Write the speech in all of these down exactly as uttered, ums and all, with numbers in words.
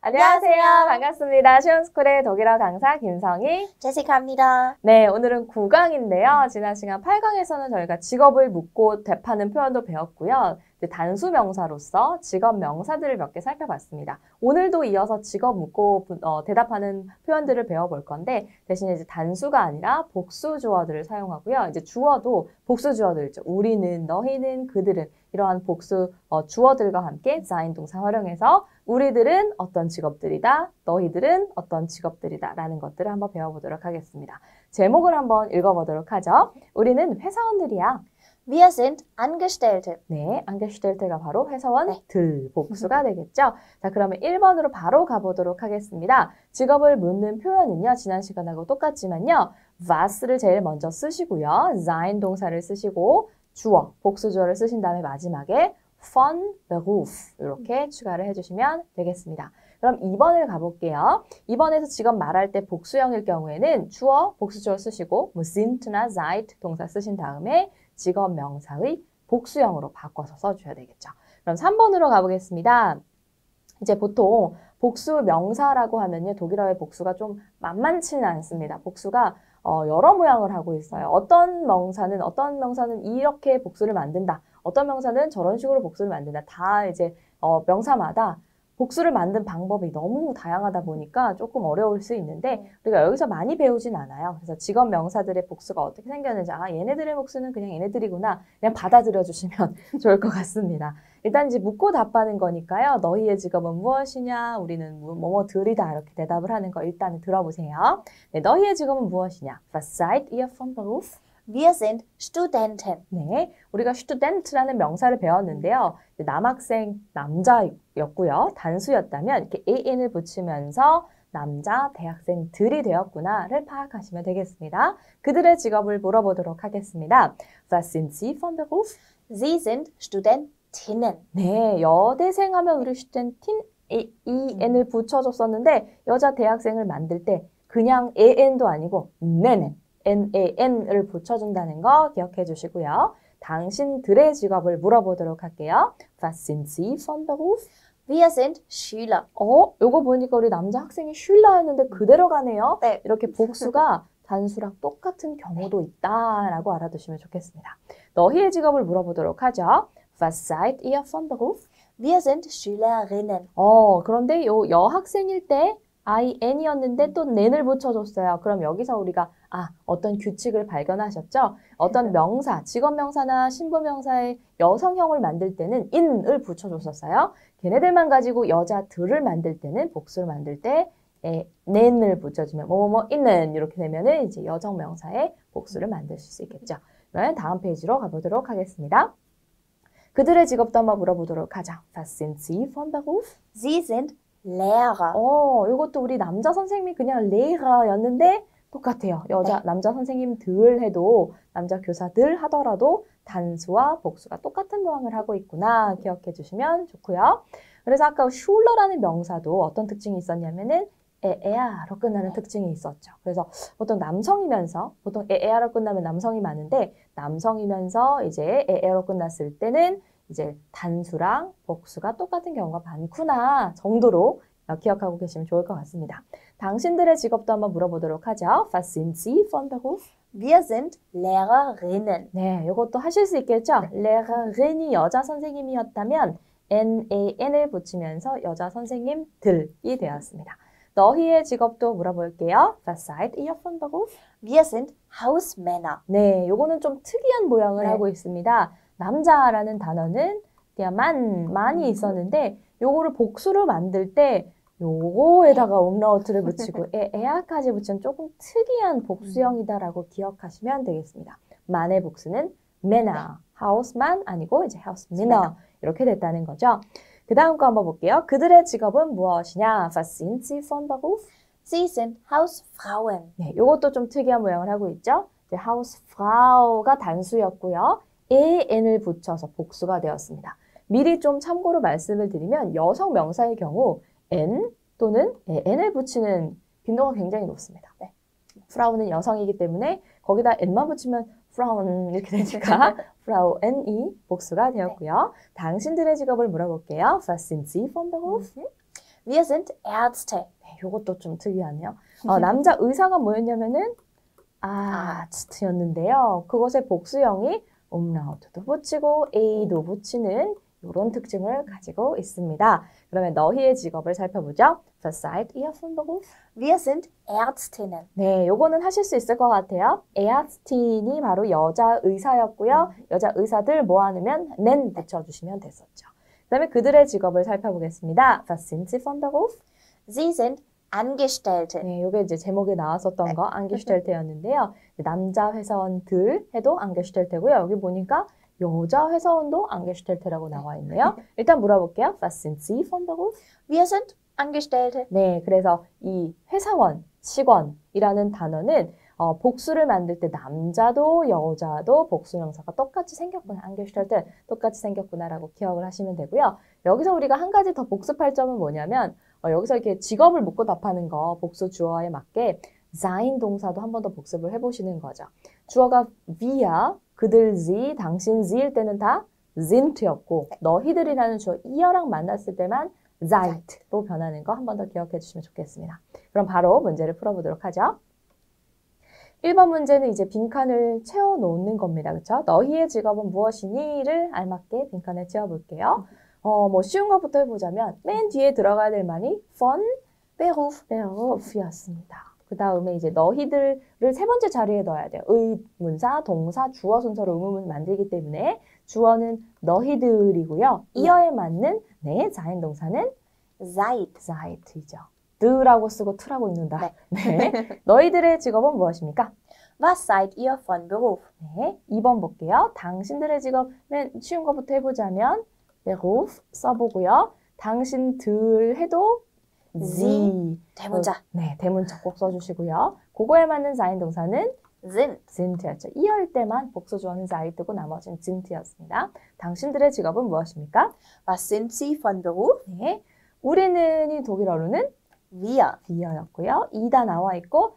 안녕하세요. 반갑습니다. 쉬운스쿨의 독일어 강사 김성희, 제시카입니다. 네, 오늘은 구 강인데요. 지난 시간 팔 강에서는 저희가 직업을 묻고 답하는 표현도 배웠고요. 이제 단수 명사로서 직업 명사들을 몇 개 살펴봤습니다. 오늘도 이어서 직업 묻고 어, 대답하는 표현들을 배워볼 건데 대신에 이제 단수가 아니라 복수 주어들을 사용하고요. 이제 주어도 복수 주어들 있죠. 우리는, 너희는, 그들은 이러한 복수 어, 주어들과 함께 sein 동사 활용해서 우리들은 어떤 직업들이다, 너희들은 어떤 직업들이다 라는 것들을 한번 배워보도록 하겠습니다. 제목을 한번 읽어보도록 하죠. 우리는 회사원들이야. Wir sind Angestellte. 네, Angestellte가 바로 회사원들 네. 복수가 되겠죠. 자, 그러면 일 번으로 바로 가보도록 하겠습니다. 직업을 묻는 표현은요, 지난 시간하고 똑같지만요, was를 제일 먼저 쓰시고요, sein 동사를 쓰시고 주어, 복수 주어를 쓰신 다음에 마지막에 von Beruf 이렇게 추가를 해주시면 되겠습니다. 그럼 이 번을 가볼게요. 이 번에서 직업 말할 때 복수형일 경우에는 주어, 복수 주어 쓰시고 뭐 sind나 seid 동사 쓰신 다음에 직업 명사의 복수형으로 바꿔서 써줘야 되겠죠. 그럼 삼 번으로 가보겠습니다. 이제 보통 복수 명사라고 하면요, 독일어의 복수가 좀 만만치는 않습니다. 복수가 어, 여러 모양을 하고 있어요. 어떤 명사는 어떤 명사는 이렇게 복수를 만든다. 어떤 명사는 저런 식으로 복수를 만든다. 다 이제 어, 명사마다 복수를 만든 방법이 너무 다양하다 보니까 조금 어려울 수 있는데 우리가 여기서 많이 배우진 않아요. 그래서 직업 명사들의 복수가 어떻게 생겼는지, 아, 얘네들의 복수는 그냥 얘네들이구나, 그냥 받아들여 주시면 좋을 것 같습니다. 일단 이제 묻고 답하는 거니까요. 너희의 직업은 무엇이냐? 우리는 뭐뭐들이다 이렇게 대답을 하는 거 일단 들어보세요. 네, 너희의 직업은 무엇이냐? Was seid ihr von Beruf? Wir sind Studenten. 네, 우리가 student라는 명사를 배웠는데요. 남학생 남자였고요. 단수였다면 이렇게 an을 붙이면서 남자 대학생들이 되었구나를 파악하시면 되겠습니다. 그들의 직업을 물어보도록 하겠습니다. Was sind Sie von Beruf? Sie sind Studentinnen. 네, 여대생 하면 우리 studentin en을 붙여줬었는데 여자 대학생을 만들 때 그냥 an도 아니고 nen, nan을 붙여준다는 거 기억해 주시고요. 당신들의 직업을 물어보도록 할게요. Was sind Sie von Beruf? Wir sind Schüler. 어, 요거 보니까 우리 남자 학생이 슐라였는데 그대로 가네요. 네. 이렇게 복수가 단수랑 똑같은 경우도 있다라고 알아두시면 좋겠습니다. 너희의 직업을 물어보도록 하죠. Was seid ihr von Beruf? Wir sind Schülerinnen. 어, 그런데 요 여학생일 때 in이었는데 또 nen을 붙여줬어요. 그럼 여기서 우리가 아, 어떤 규칙을 발견하셨죠? 어떤 명사, 직업명사나 신부명사의 여성형을 만들 때는 in을 붙여줬었어요. 걔네들만 가지고 여자들을 만들 때는, 복수를 만들 때 에, nen을 붙여주면 뭐뭐뭐 있는 이렇게 되면은 이제 여성명사의 복수를 만드실 수 있겠죠. 그러면 다음 페이지로 가보도록 하겠습니다. 그들의 직업도 한번 물어보도록 하죠. Was sind Sie von Beruf? Sie sind Lehrer. 어, 이것도 우리 남자 선생님이 그냥 레이러였는데 똑같아요. 여자, 네. 남자 선생님들 해도, 남자 교사들 하더라도 단수와 복수가 똑같은 모양을 하고 있구나 기억해 주시면 좋고요. 그래서 아까 슐러라는 명사도 어떤 특징이 있었냐면은 에에아로 끝나는 특징이 있었죠. 그래서 보통 남성이면서, 보통 에에아로 끝나면 남성이 많은데 남성이면서 이제 에에로 끝났을 때는 이제 단수랑 복수가 똑같은 경우가 많구나 정도로 기억하고 계시면 좋을 것 같습니다. 당신들의 직업도 한번 물어보도록 하죠. Was sind Sie von Beruf? Wir sind Lehrerinnen. 네, 이것도 하실 수 있겠죠? Lehrerin이 여자 선생님이었다면 nan을 붙이면서 여자 선생님들이 되었습니다. 너희의 직업도 물어볼게요. Was seid ihr von Beruf? Wir sind Hausmänner. 네, 요거는 좀 특이한 모양을 네. 하고 있습니다. 남자라는 단어는 그냥 만, 만이 있었는데 요거를 복수로 만들 때 요거에다가 umlaut를 붙이고 에, 에아까지 붙이면 조금 특이한 복수형이다라고 기억하시면 되겠습니다. 만의 복수는 Männer, 하우스만 아니고 이제 하우스männer 이렇게 됐다는 거죠. 그 다음 거 한번 볼게요. 그들의 직업은 무엇이냐? Was sind Sie von Beruf? Sie sind Hausfrauen. 네, 요것도 좀 특이한 모양을 하고 있죠. 이제 Hausfrau가 단수였고요. an을 붙여서 복수가 되었습니다. 미리 좀 참고로 말씀을 드리면 여성 명사의 경우 n 또는 n을 붙이는 빈도가 굉장히 높습니다. 네. 프라우는 여성이기 때문에 거기다 n만 붙이면 프라운 이렇게 되니까 프라우엔이 복수가 되었고요. 당신들의 직업을 물어볼게요. Was sind Sie von Beruf? Wir sind Ärzte. 네, 이것도 좀 특이하네요. 어, 남자 의사가 뭐였냐면은 아rzt였는데요. 그것의 복수형이 umlaut도 붙이고 a도 붙이는 이런 특징을 가지고 있습니다. 그러면 너희의 직업을 살펴보죠. Was seid ihr von Beruf? Wir sind Ärztinnen. 네, 요거는 하실 수 있을 것 같아요. Ärztin이 바로 여자 의사였고요. 여자 의사들 모아놓으면 nen 붙여주시면 됐었죠. 그 다음에 그들의 직업을 살펴보겠습니다. Was sind sie von Beruf? Sie sind Angestellte. 네, 요게 이제 제목에 나왔었던 거 안게슈텔테였는데요. 남자 회사원들 해도 안게슈텔테고요. 여기 보니까 여자 회사원도 안게슈텔테라고 나와 있네요. 일단 물어볼게요. Was sind Sie von Beruf? Wir sind Angestellte. 네, 그래서 이 회사원, 직원이라는 단어는 어, 복수를 만들 때 남자도 여자도 복수명사가 똑같이 생겼구나. 안게슈텔테 똑같이 생겼구나라고 기억을 하시면 되고요. 여기서 우리가 한 가지 더 복습할 점은 뭐냐면 어, 여기서 이렇게 직업을 묻고 답하는 거 복수 주어에 맞게 sein 동사도 한 번 더 복습을 해보시는 거죠. 주어가 wir, 그들 sie, 당신 sie일 때는 다 sind였고 너희들이라는 주어 이어랑 만났을 때만 seid로 변하는 거 한 번 더 기억해 주시면 좋겠습니다. 그럼 바로 문제를 풀어보도록 하죠. 일 번 문제는 이제 빈칸을 채워놓는 겁니다. 그렇죠? 너희의 직업은 무엇이니?를 알맞게 빈칸을 채워볼게요. 어, 뭐 쉬운 것부터 해보자면 맨 뒤에 들어가야 될 말이 von Beruf, Beruf이었습니다. 그 다음에 이제 너희들을 세 번째 자리에 넣어야 돼요. 의문사, 동사, 주어 순서로 의문문 만들기 때문에 주어는 너희들이고요. 이어에 맞는 네, 자행 동사는 Seid. seid이죠. 드라고 쓰고 트라고 읽는다. 네. 네. 너희들의 직업은 무엇입니까? Was seid ihr von Beruf? 네, 이 번 볼게요. 당신들의 직업은 쉬운 것부터 해보자면 Beruf 써보고요. 당신들 해도 Sie. 대문자. 어, 네, 대문자 꼭 써주시고요. 그거에 맞는 자인 동사는 Sind. sind였죠. 이어일 때만 복수 주어는 seid고 나머지는 sind였습니다. 당신들의 직업은 무엇입니까? Was sind Sie von Beruf? 네, 우리는이 독일어로는 Wir. B였고요. 이다 나와 있고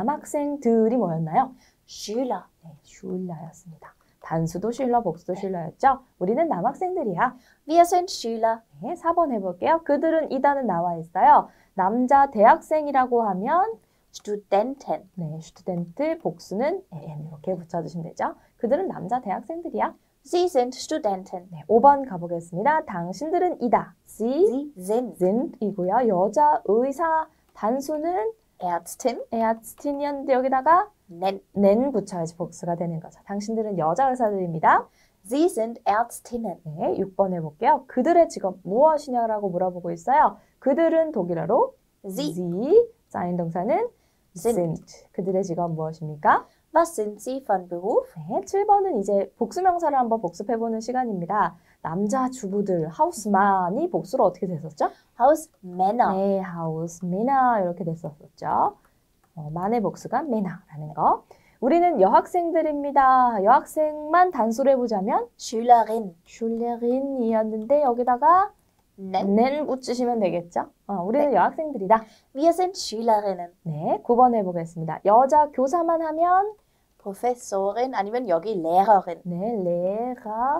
남학생들이 뭐였나요? Schüler. 네, 슐러였습니다. 단수도 슐러, 복수도 슐러였죠. 우리는 남학생들이야. Wir sind Schüler. 네, 사 번 해볼게요. 그들은 이다는 나와 있어요. 남자 대학생이라고 하면 Studenten. 네, 스튜던트 복수는 엔 이렇게 붙여주시면 되죠. 그들은 남자 대학생들이야. Sie sind Studenten. 네, 오 번 가보겠습니다. 당신들은 이다. Sie Sie sind sind이고요. 여자 의사 단수는 Ärztin. Ärztin이었는데 여기다가 Nen. nen 붙여야지 복수가 되는 거죠. 당신들은 여자 의사들입니다. Sie sind Ärztinnen. 네, 육 번 해볼게요. 그들의 직업 무엇이냐라고 물어보고 있어요. 그들은 독일어로 Sie. sie, 자인 동사는 Sind. sind. 그들의 직업 무엇입니까? Was sind Sie von Beruf? 네, 칠 번은 이제 복수명사를 한번 복습해보는 시간입니다. 남자 주부들, 하우스만이 복수로 어떻게 됐었죠? Hausmänner. 네, 하우스매나 이렇게 됐었죠. 어, 만의 복수가 매나라는 거. 우리는 여학생들입니다. 여학생만 단수로 해보자면 Schülerin. 슐레린이었는데 여기다가 Nen. nen 붙이시면 되겠죠? 어, 우리는 여학생들이다. Wir sind Schülerinnen. 네, 구 번 해보겠습니다. 여자 교사만 하면 Professorin 아니면 여기 Lehrerin. 네,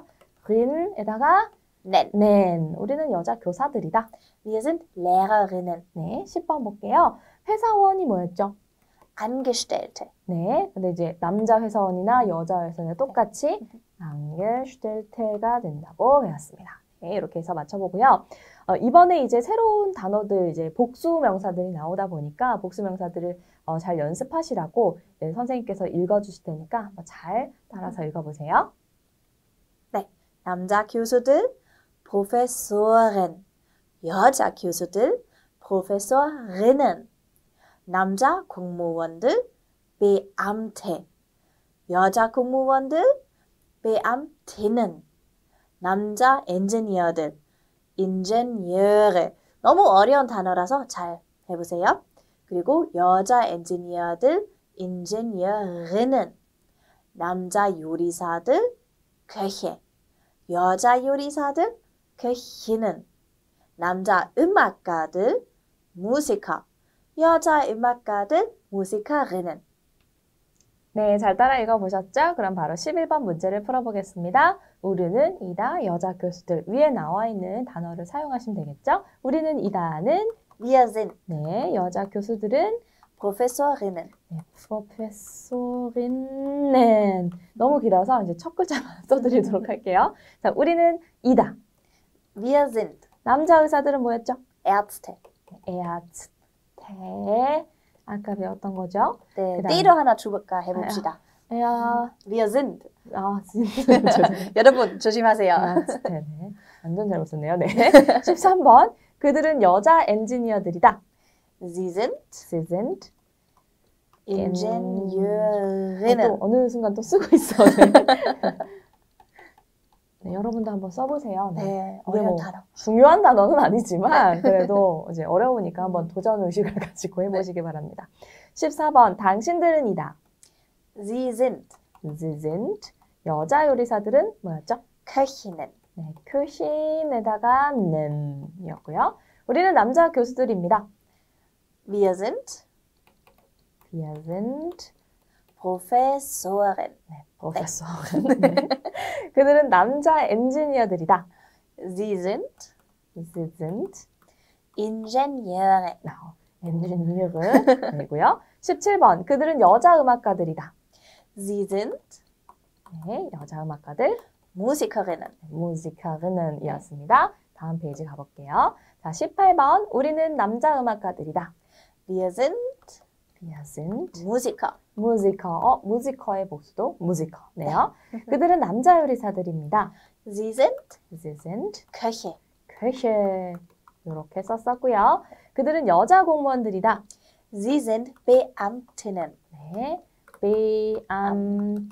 레가린에다가 Nen. nen. 우리는 여자 교사들이다. Wir sind Lehrerinnen. 네, 십 번 볼게요. 회사원이 뭐였죠? Angestellte. 네, 근데 이제 남자 회사원이나 여자 회사원이 똑같이 angestellte가 된다고 배웠습니다. 네, 이렇게 해서 맞춰보고요. 어, 이번에 이제 새로운 단어들, 이제 복수 명사들이 나오다 보니까 복수 명사들을 어, 잘 연습하시라고 네, 선생님께서 읽어주실 테니까 한번 잘 따라서 읽어보세요. 네, 남자 교수들 Professoren. 여자 교수들 Professorinnen. 남자 공무원들 Beamte. 여자 공무원들 Beamtinnen. 남자 엔지니어들 Ingenieure. 너무 어려운 단어라서 잘 해보세요. 그리고 여자 엔지니어들 Ingenieurinnen. 남자 요리사들 Köche. 여자 요리사들 Köchinnen. 남자 음악가들 Musiker. 여자 음악가들 Musikerinnen. 네, 잘 따라 읽어보셨죠? 그럼 바로 십일 번 문제를 풀어보겠습니다. 우리는 이다 여자 교수들 위에 나와 있는 단어를 사용하시면 되겠죠? 우리는 이다는 Wir sind 네, 여자 교수들은 Professorinnen. 네, 프로페소리는 너무 길어서 이제 첫 글자만 써드리도록 할게요. 자, 우리는 이다. Wir sind 남자 의사들은 뭐였죠? Ärzte. 에아츠테. 아까 배웠던 거죠? 네, 그다음. 띠로 하나 줄까 해봅시다. 에아, Wir sind. 아, 진짜 죄송해요. 여러분 조심하세요. 에아츠테. 네. 완전 잘못 썼네요. 네. 십삼 번. 그들은 여자 엔지니어들이다. Sie sind Sie sind Ingenieurinnen. 또 어느 순간 또 쓰고 있어. 네. 네, 여러분도 한번 써보세요. 네. 네, 이게 어려운 뭐 단어. 중요한 단어는 아니지만 그래도 이제 어려우니까 한번 도전 의식을 가지고 해보시기 바랍니다. 십사 번. 당신들은 이다. Sie sind Sie sind 여자 요리사들은 뭐였죠? Köchinnen. 네, küchen에다가 는이었고요. 우리는 남자 교수들입니다. Wir sind Wir sind Professoren. 네, 프로페서. 네. 그들은 남자 엔지니어들이다. Sie sind Sie sind Ingenieure. 어, 엔지니어이고요. 십칠 번. 그들은 여자 음악가들이다. Sie sind 네, 여자 음악가들. Musikerinnen. 무지카르는 이었습니다. 다음 페이지 가볼게요. 자, 십팔 번. 우리는 남자 음악가들이다. Wir sind Wir sind Musiker. 무지커. 어, 무지커의 복수도 무지커네요. 그들은 남자 요리사들입니다. Sie sind Sie sind Köche. Köche. 이렇게 썼었고요. 그들은 여자 공무원들이다. Sie sind Beamtinnen. 네. 베암,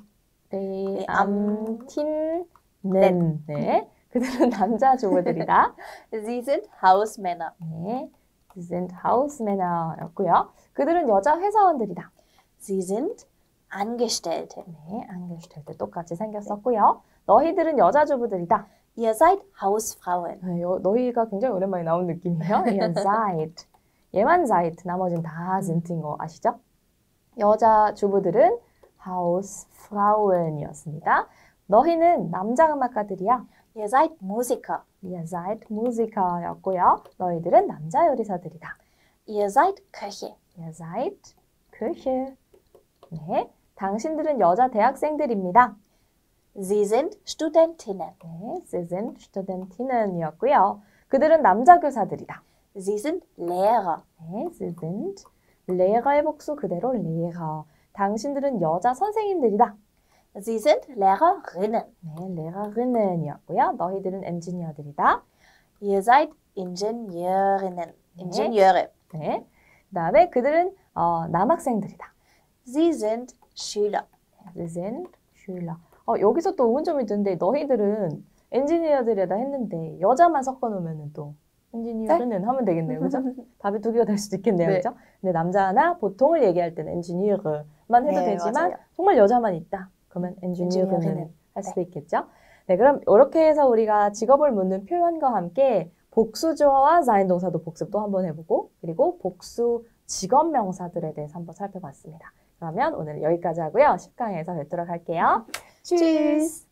베암틴는. 네. 그들은 남자 주부들이다. Sie sind Hausmänner. 네. Sie sind Hausmänner였고요. 그들은 여자 회사원들이다. Sie sind Angestellte. 네. Angestellte 똑같이 생겼었고요. 너희들은 여자 주부들이다. Ihr seid Hausfrauen. 네, 여, 너희가 굉장히 오랜만에 나온 느낌이에요. Ihr seid. 얘만 seid. 나머지는 다 sind인 거 아시죠? 여자 주부들은 Hausfrauen이었습니다. 너희는 남자 음악가들이야. Ihr seid Musiker. Ihr seid Musiker였고요. 너희들은 남자 요리사들이다. Ihr seid Köche. Ihr seid Köche. 네, 당신들은 여자 대학생들입니다. Sie sind Studentinnen. 네, Sie sind Studentinnen이었고요. 그들은 남자 교사들이다. Sie sind Lehrer. 네, Sie sind Lehrer의 복수 그대로 Lehrer. 당신들은 여자 선생님들이다. Sie sind Lehrerinnen. 네, Lehrerinnen이었고요. 너희들은 엔지니어들이다. Ihr seid Ingenieurinnen. 네. Ingenieure. 네, 그다음에 그들은 어, 남학생들이다. Sie sind Schüler. Sie sind Schüler. 어, 여기서 또 의문점이 드는데 너희들은 엔지니어들이다 했는데 여자만 섞어놓으면 또 엔지니어는 하면 되겠네요. 그죠? 답이 두 개가 될 수도 있겠네요. 네. 그죠? 근데 남자나 보통을 얘기할 때는 엔지니어만 해도 네, 되지만 맞아요. 정말 여자만 있다. 그러면 엔지니어는 엔지니어는, 할 수도 있겠죠? 네, 그럼 이렇게 해서 우리가 직업을 묻는 표현과 함께 복수주어와 sein 동사도 복습도 한번 해보고 그리고 복수 직업 명사들에 대해서 한번 살펴봤습니다. 그러면 오늘 여기까지 하고요. 십 강에서 뵙도록 할게요. Tschüss.